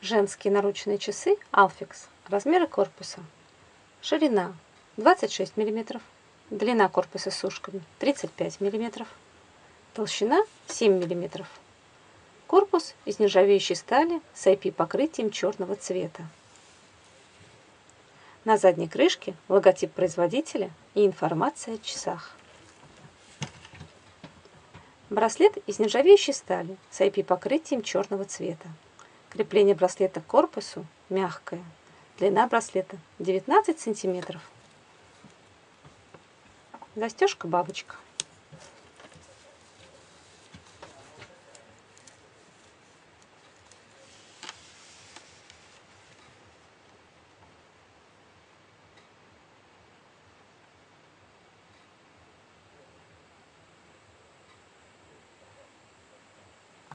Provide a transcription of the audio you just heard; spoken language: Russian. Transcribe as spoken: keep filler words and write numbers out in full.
Женские наручные часы Alfix. Размеры корпуса. Ширина двадцать шесть миллиметров. Длина корпуса с ушками тридцать пять миллиметров. Толщина семь миллиметров. Корпус из нержавеющей стали с ай пи-покрытием черного цвета. На задней крышке логотип производителя и информация о часах. Браслет из нержавеющей стали с ай пи-покрытием черного цвета. Крепление браслета к корпусу мягкое. Длина браслета девятнадцать сантиметров. Застежка бабочка.